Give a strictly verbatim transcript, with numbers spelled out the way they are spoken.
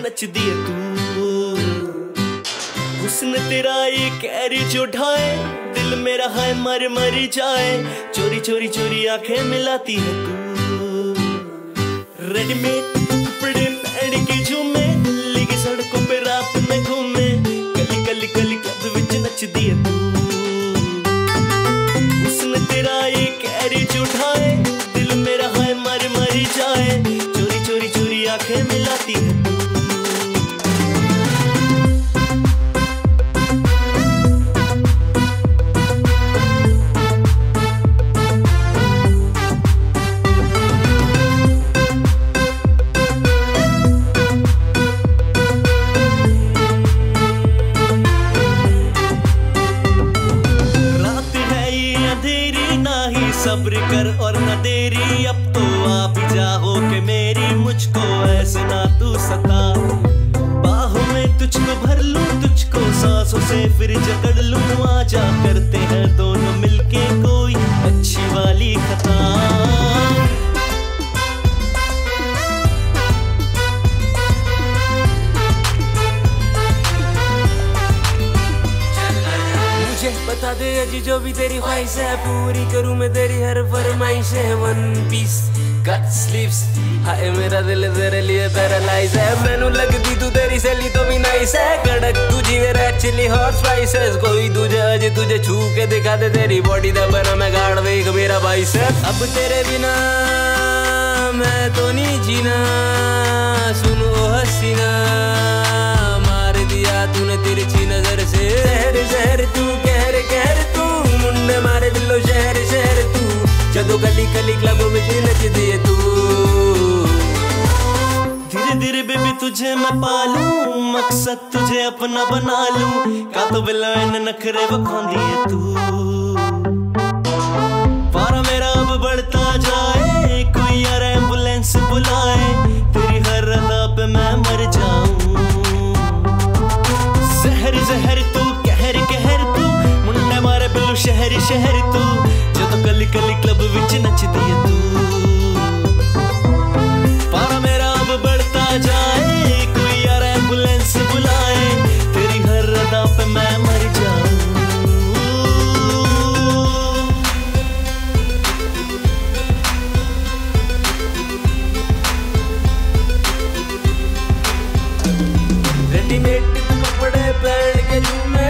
नच दिए तू। हुस्न तेरा ये कैरी जो ढाए, दिल मेरा है मर मर जाए। चोरी चोरी चोरी आंखें मिलाती है तू। रेडीमेड कपड़े पहन के झूमे, दिल्ली की सड़कों पे रात में घूमे। गली गली गली क्लब विच नच दिए तू। हुस्न तेरा ये कैरी जो ढाए, दिल मेरा है मर मर जाए। चोरी चोरी चोरी आंखें मिलाती है तू। सब्र कर और न देरी, अब तो आ भी जाओ कि मेरी, मुझको ऐसे ना तू सता। बाहों में तुझको भर लूं, तुझको सांसों से फिर जकड़ लूं। आजा करते हैं दोनों मिलके कोई अच्छी वाली खता। बता दे अजी जो भी तेरी ख्वाहिश है, पूरी करूं मैं तेरी हर फरमाइश है। वन पीस कट स्लीव्स, हाय मेरा दिल तेरे लिए पैरालाइज है। मैनू लगदी तू तेरी सहेली तो भी नाइस है। कड़क तुझी मेरा एक्चुअली हॉट स्पाइसेस। कोई तुझे अजी तुझे छू के दिखा दे तेरी बॉडी दा बना मैं गाड़ देख मेरा बाइसेप। अब तेरे बिना मैं तो नहीं जीना, सुनो हसीना मार दिया तूने तिरछी नजर से। जहर जहर तू कहर कहर तू, मुंडे मारे दिलो शहर शहर तू। जदों गली गली क्लब विच नच दिए तू। धीरे धीरे बेबी तुझे मैं पालूं, मकसद तुझे अपना बना लूं। का तो बिलन नखरे वखांदी है तू। पारा मेरा अब बढ़ता जाए, कोई यार एम्बुलेंस बुलाए। तेरी हर अदा पे मैं मर जाऊं। जहर जहर तू कहर कहर तू, मुंडे मारे बिल्लू शहर शहर तू। जदों गली गली क्लब विच नचदी है तू। पारा मेरा अब बढ़ता जाए, कोई यार एम्बुलेंस बुलाए। तेरी हर अदा पे मैं मर जाऊं। रेडीमेड कपड़े पहन के झूमे,